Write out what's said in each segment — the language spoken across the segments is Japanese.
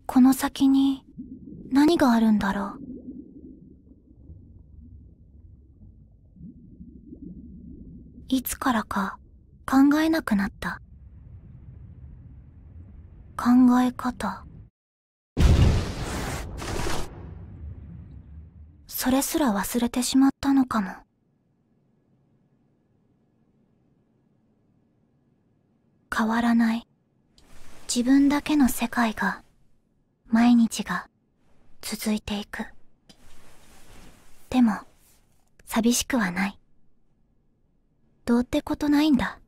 この先に何があるんだろう。いつからか考えなくなった。考え方。それすら忘れてしまったのかも。変わらない自分だけの世界が、毎日が続いていく。でも寂しくはない。どうってことないんだ。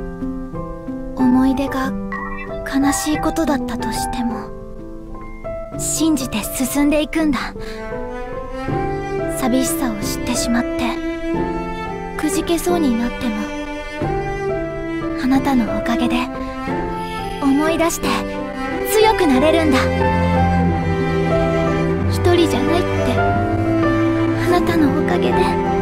思い出が悲しいことだったとしても、 信じて進んでいくんだ。寂しさを知ってしまってくじけそうになっても、あなたのおかげで思い出して強くなれるんだ。一人じゃないって、あなたのおかげで。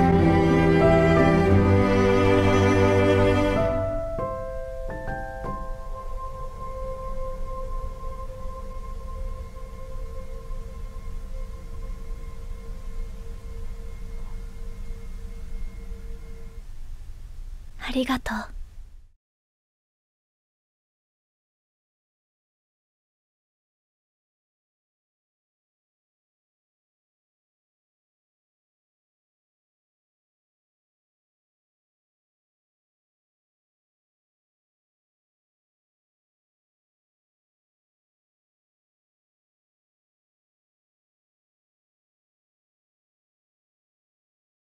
ありがとう。